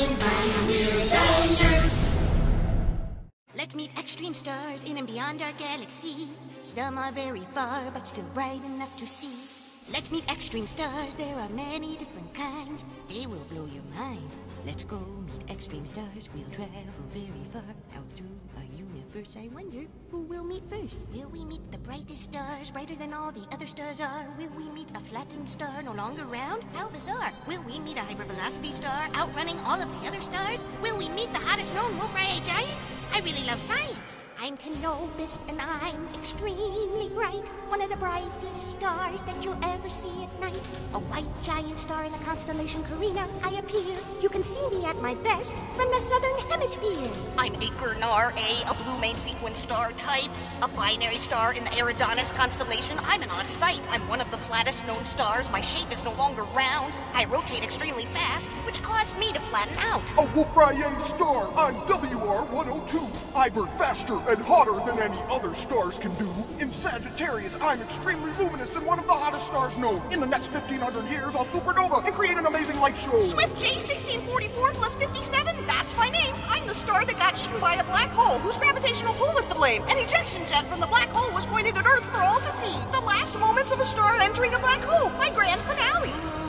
having fun, we're the Nirks. Let's meet X-treme stars in and beyond our galaxy. Some are very far, but still bright enough to see. Let's meet X-treme stars, there are many different kinds. They will blow your mind. Let's go meet X-treme stars, we'll travel very far. Out through our universe, I wonder who we'll meet first. Will we meet the brightest stars, brighter than all the other stars are? Will we meet a flattened star, no longer round? How bizarre! Will we meet a hypervelocity star, outrunning all of the other stars? Will we meet the hottest known Wray giant? I really love science. I'm Canopus, and I'm extremely bright. One of the brightest stars that you'll ever see at night. A white giant star in the constellation Carina, I appear. You can see me at my best from the southern hemisphere. I'm Achernar A, a blue main sequence star type. A binary star in the Eridanus Constellation. I'm an odd sight. I'm one of the flattest known stars. My shape is no longer round. I rotate extremely fast, which caused me to flatten out. A Wray star. I'm WR102. I burn faster and hotter than any other stars can do. In Sagittarius, I'm extremely luminous and one of the hottest stars known. In the next 1,500 years, I'll supernova and create an amazing light show. Swift J1644 plus 57, that's my name. I'm the star that got eaten by a black hole whose gravitational pull was to blame. An ejection jet from the black hole was pointed at Earth for all to see. The last moments of a star entering a black hole, my grand finale.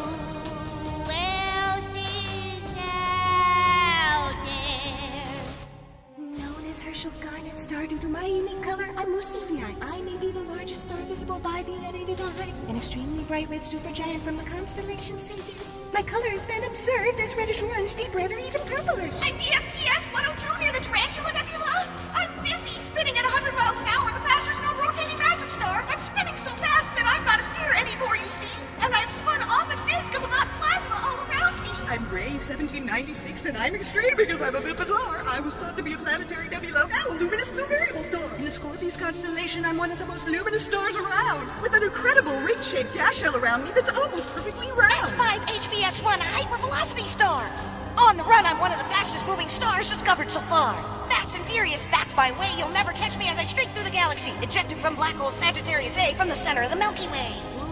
Herschel's Garnet star. Due to my unique color, I'm Cephei. I may be the largest star visible by the unaided eye. An extremely bright red supergiant from the constellation Cephei. My color has been observed as reddish-orange, deep red, or even purplish. I'm BFTS 102 near the Tarantula Nebula. I'm dizzy, spinning at 100 miles an hour, the fastest known rotating massive star. I'm spinning so fast that I'm not a sphere anymore, you see. And I've spun off a disk of hot plasma all around me. I'm Wray 1796, and I'm extreme because I'm a bit bizarre. I was thought to be a planetary nebula, now a luminous blue variable star. In the Scorpius constellation, I'm one of the most luminous stars around, with an incredible ring-shaped gas shell around me that's almost perfectly round. S5 HVS1, a hypervelocity star. On the run, I'm one of the fastest moving stars discovered so far. Fast and furious, that's my way. You'll never catch me as I streak through the galaxy, ejected from black hole Sagittarius A from the center of the Milky Way.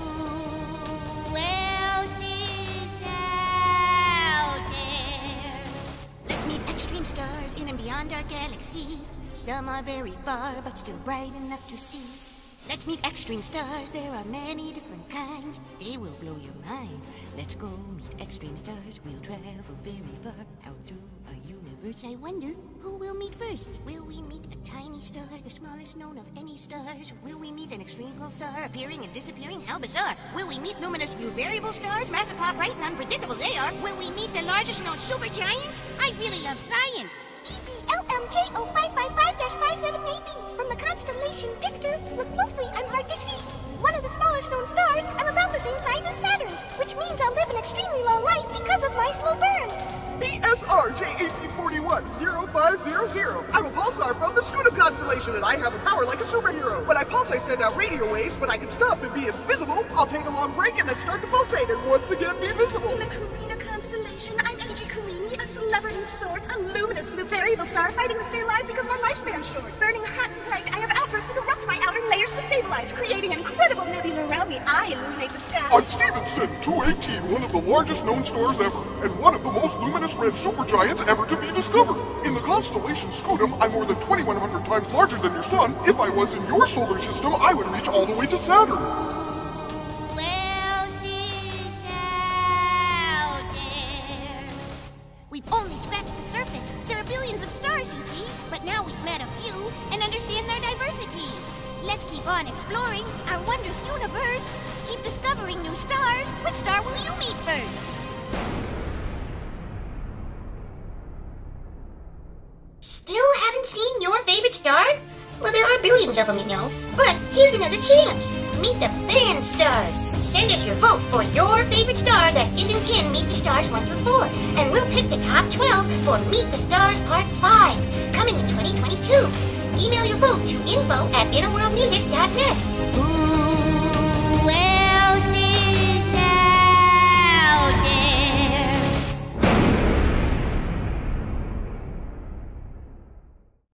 Extreme stars in and beyond our galaxy. Some are very far, but still bright enough to see. Let's meet extreme stars, there are many different kinds. They will blow your mind. Let's go meet extreme stars, we'll travel very far. Out through our universe, I wonder who we'll meet first. Will we meet a tiny star, the smallest known of any stars? Will we meet an extreme pulsar, appearing and disappearing? How bizarre. Will we meet luminous blue variable stars, massive, hot, bright, and unpredictable they are? Will we meet the largest known supergiant? I really love science. EBLM J0555-57Ab from the constellation Victor. Look closely, I'm hard to see. One of the smallest known stars, I'm about the same size as Saturn, which means I'll live an extremely long life because of my slow burn. BSR J1841-0500. I'm a pulsar from the Canopus constellation, and I have a power like a superhero. When I pulse, I send out radio waves, but I can stop and be invisible. I'll take a long break and then start to pulsate, and once again be visible. In the Carina Constellation, I'm a celebrity of sorts, a luminous blue variable star fighting to stay alive because my lifespan's short. Burning hot and bright, I have outbursts that erupt my outer layers to stabilize, creating an incredible nebula around me. I illuminate the sky. I'm Stephenson 218, one of the largest known stars ever, and one of the most luminous red supergiants ever to be discovered. In the constellation Scutum, I'm more than 2,100 times larger than your sun. If I was in your solar system, I would reach all the way to Saturn. We've only scratched the surface. There are billions of stars, you see, but now we've met a few and understand their diversity. Let's keep on exploring our wondrous universe. Keep discovering new stars. Which star will you meet first? Still haven't seen your favorite star? Well, there are billions of them, you know. But here's another chance. Meet the fan stars. Send us your vote for your favorite star that isn't in Meet the Stars 1 through 4. And we'll pick the top 12 for Meet the Stars Part 5, coming in 2022. Email your vote to info